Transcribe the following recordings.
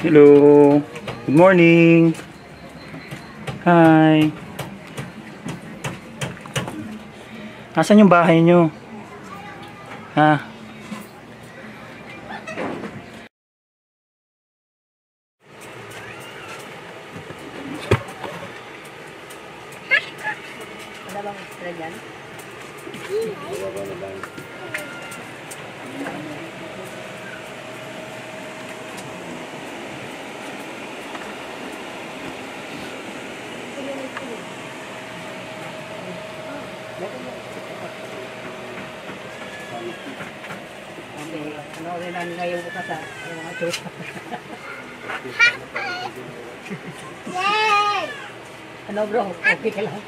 Hello. Good morning. Hi. Nasaan yung bahay nyo? Ha? Wala bang extra dyan? Okay, ano rin ang ngayon bukas sa mga chupa. Yay! Ano bro? Okay ka lang?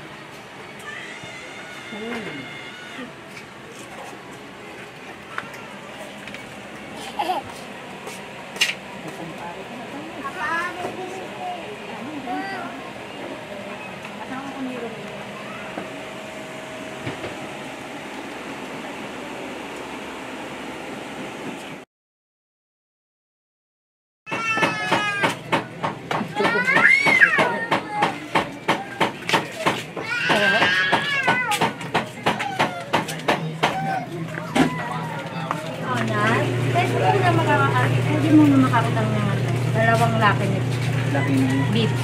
Hindi mo na makakutang ng dalawang laki nito. Laki na. Beef.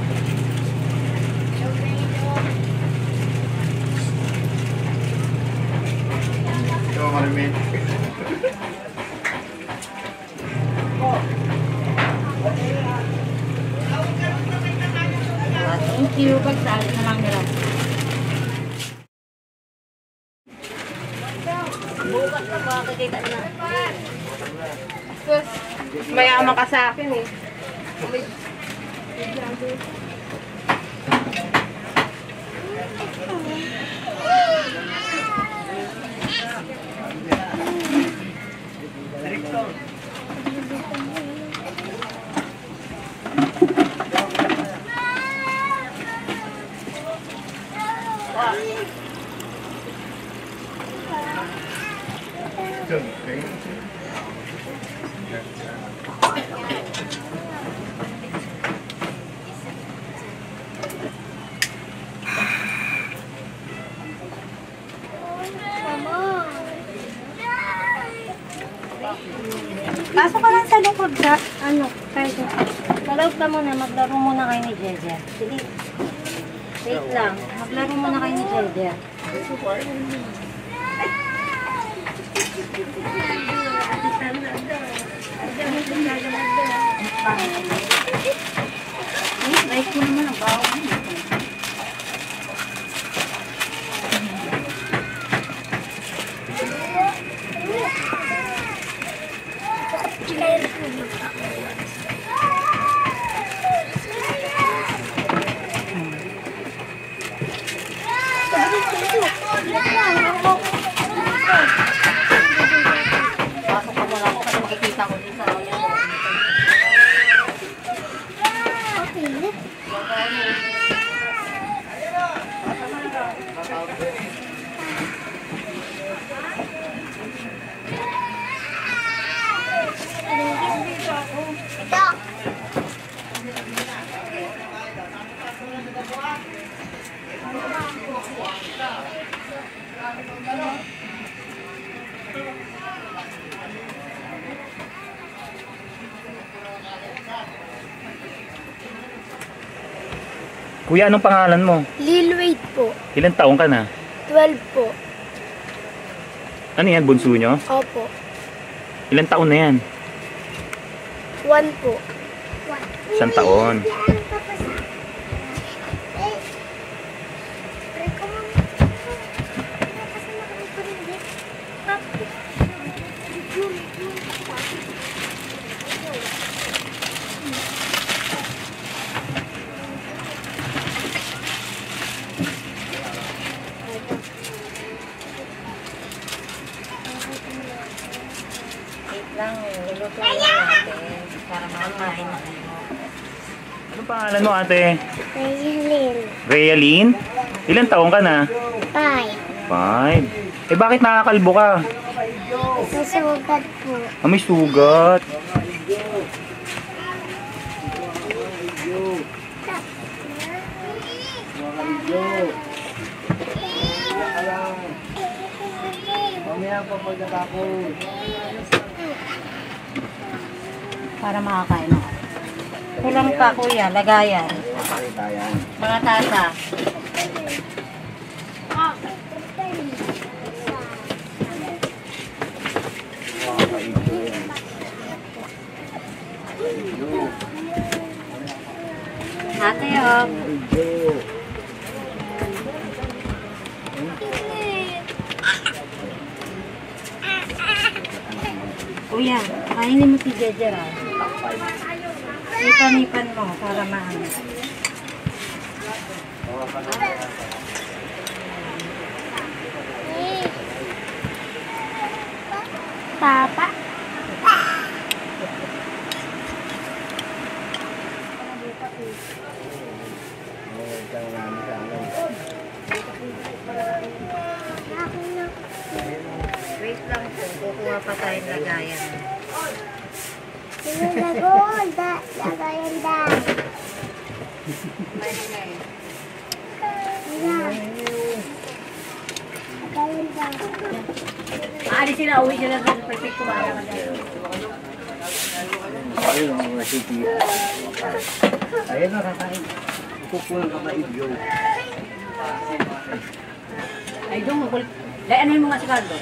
Ito, Marmin. Thank you. Pagsali na lang nila. Bukas na ba? Kakita na. Sus, mayaman ka sa akin eh. Pasok ka lang sa loob sa, pwede. Malawag ka muna, maglaro muna kayo ni Jeje. Sige. Wait lang, maglaro muna kayo ni Jeje. Like mo naman ang bawa mo. Pasok ka muna ako kasi makikita ko din sa roya mo. Kuya, anong pangalan mo? Lil Wade po. Ilang taong ka na? 12 po. Ano yan, bunso nyo? Opo. Ilang taon na yan? 1 po. 1 taon. Lang, luluto lang natin para makain. Anong pangalan mo, ate? Raylin. Realin? Ilang taong ka na? 5. 5. Eh bakit nakakalbo ka? Nasugat po. Ah, may sugat. Para makakain ako. Kulang pa kuya, lagayan. Mga tasa. Ate, oh. Kuya, kainin mo si Jejer, ah. Ipan-ipan mo para maano. Papa. Wait lang po, kukuha pa tayong lagayan. Lagayan daw. Aalis sila, uwi sila sa perfect kumara ka dyan. Ayun na, kakain. Kukulang ka maibyo. Ay, doon, makulit. Dahil ano yung mga si Carlo?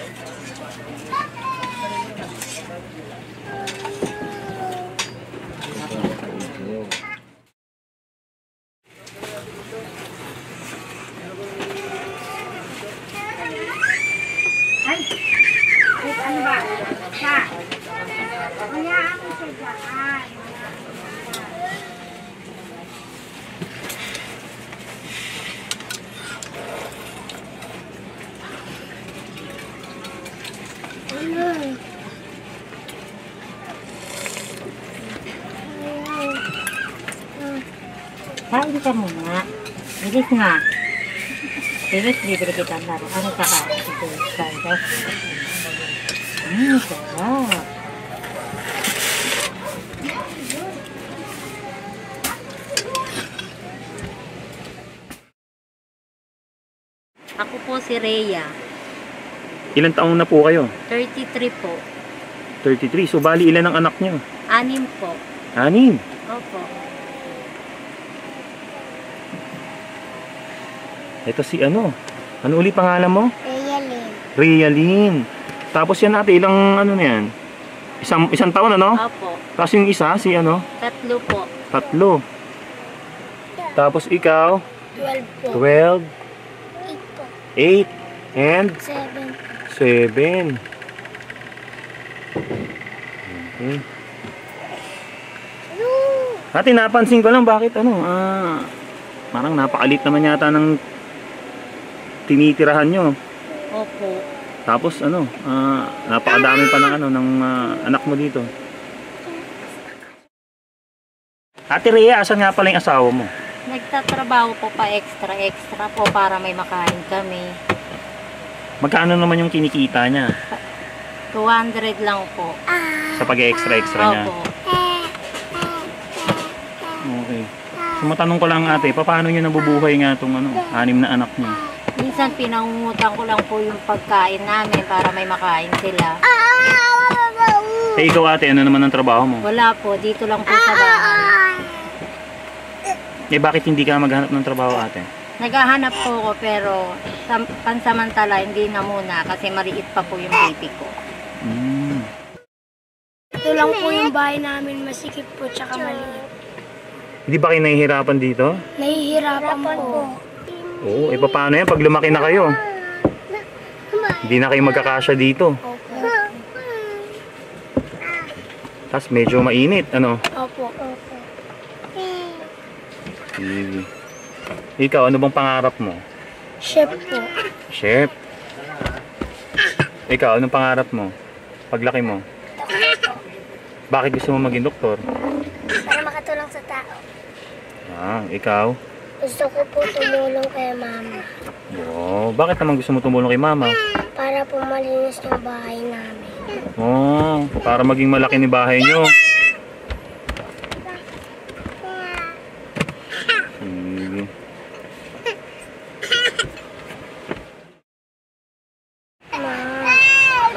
Ay! Wait, ano ba? Siya! Hayaan mo siya dyan. Kain ka muna. Bilis nga. Bilis, libre kita ang laro. Ano ka ka? Ito, kain ka. Sarap. Ako po si Rhea. Ilan taong na po kayo? 33 po. 33. So, bali ilan ang anak niyo? 6 po. 6. Opo. Ito si ano? Ano uli pangalan mo? Realin. Realin. Tapos yan ate, ilang ano na yan? Isang taon ano? Opo. Tapos yung isa, si ano? 3 po. 3. Tapos ikaw? 12 po. 12. 8 po. 8. And? 7. 7. Okay. Ate, napansin ko lang bakit ano, parang napakalit naman yata ng tinitirahan nyo. Opo. Tapos ano, napakadami pa ng ano ng anak mo dito. Ate Rhea, asan nga pala yung asawa mo? Nagtatrabaho po pa extra po para may makain kami. Magkano naman yung kinikita niya 200 lang po. sa pag-extra niya? Opo. Okay. So matanong ko lang ate, paano niyo nabubuhay nga itong ano, 6 na anak niyo? Minsan pinangungutang ko lang po yung pagkain namin para may makain sila. Eh ikaw ate, ano naman ang trabaho mo? Wala po, dito lang po sa bahay. Eh bakit hindi ka maghanap ng trabaho ate? Naghahanap po ako pero pansamantala hindi na muna kasi maliit pa po yung baby ko. Ito lang po yung bahay namin, masikip po tsaka maliit. Hindi ba kayo nahihirapan dito? Nahihirapan po. Oo, eh paano yan pag lumaki na kayo? Hindi na kayo magkakasya dito. Opo. Tapos medyo mainit, ano? Opo. Sige. Ikaw, ano bang pangarap mo? Chef po. Chef. Ikaw, anong pangarap mo? Paglaki mo? Bakit gusto mo maging doktor? Para makatulong sa tao. Ikaw? Gusto ko po tumulong kay mama. Oo, bakit naman gusto mo tumulong kay mama? Para po malinis yung bahay namin. Oo, para maging malaki ni bahay nyo. Sige. Ma,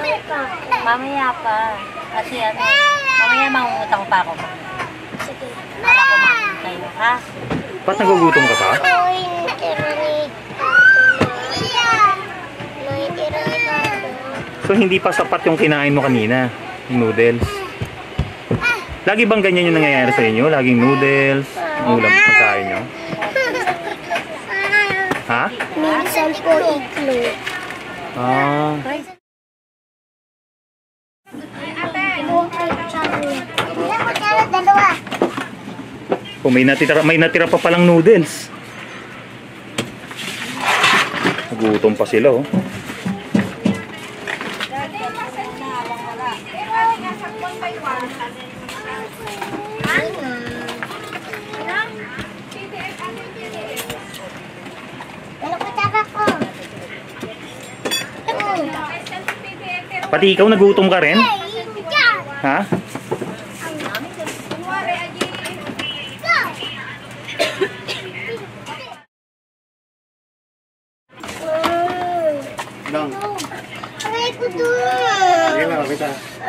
pa ako. Para kumain tayo, ha? Ba't nagugutom ka pa? So hindi pa sapat yung kinain mo kanina, yung noodles. Lagi bang ganyan yung nangyayari sa inyo? Laging noodles, ulam pagkain nyo? Ha? Minsan po itlog. Ah, Dalawa. kung may natira pa palang noodles. Nagutom pa sila, oh. Pati ikaw nagutom ka rin? Ha? Lang. Aray ko doon. Sige na, kita.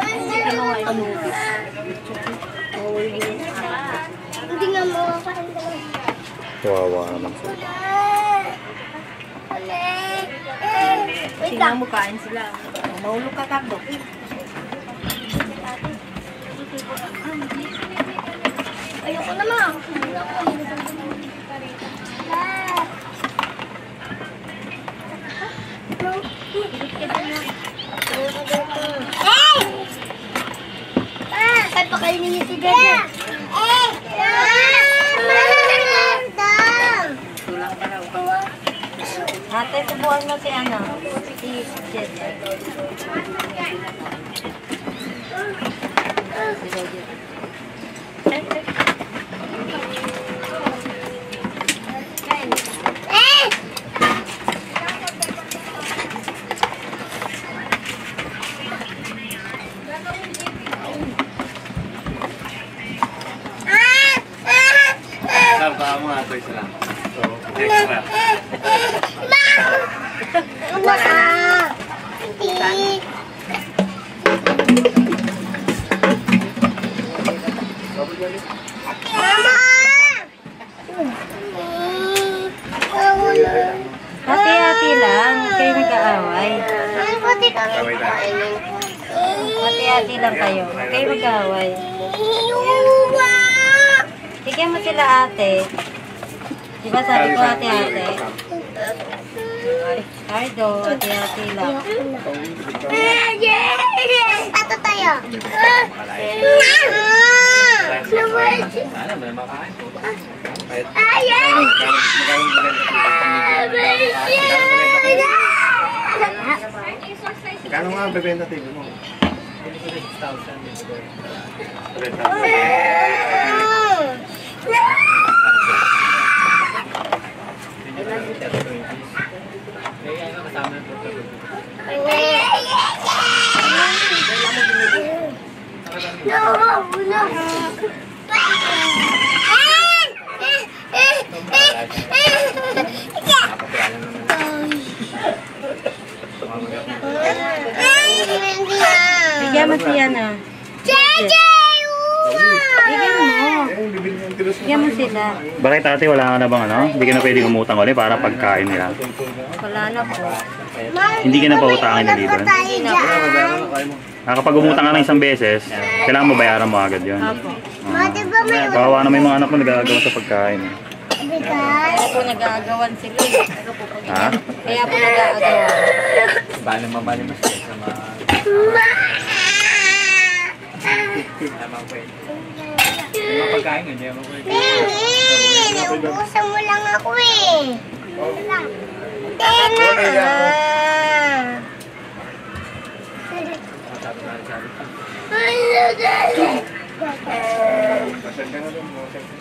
Hindi nga makakain ka lang. Kawawa naman sila. Tingnan mo, kain sila. Mahulog ka, Cardo. Ayoko naman. Hey! Ay, pakainin niyo si Gaga. Ate, subuhan mo si ano? Si Jeje. Sarta mo nga ito isa lang. So, extra. Hati-hati lang, kayo mag-aaway. Kaway tayo. Hati-hati lang kayo, kayo mag-aaway. Bigyan mo sila ate. Diba sabi ko hati-hati? Cardo, hati-hati lang. Tato tayo. Sana ba makain? Kano nga bebenta TV mo? 300. Bigyan mo siya na. JJ! Bigyan mo. Bigyan mo sila. Bakit ate, wala ka na bang ano? Hindi ka na pwede umutang ulit para pagkain nila. Wala na po. Hindi ka na pa utangin na dito. Kapag umutang ka ng isang beses, kailangan mo bayaran mo agad yun. Apo. Kawawa na may mga anak mo nagagawa sa pagkain. Kaya po nag-aagawan sila. Ha? Kaya po nag-aagawan. Bali mas sa mga... Tamang pwede. May mga pagkain nga, hindi mo pwede. Naubusan mo lang ako eh. Tena! Pasal ka na doon mo.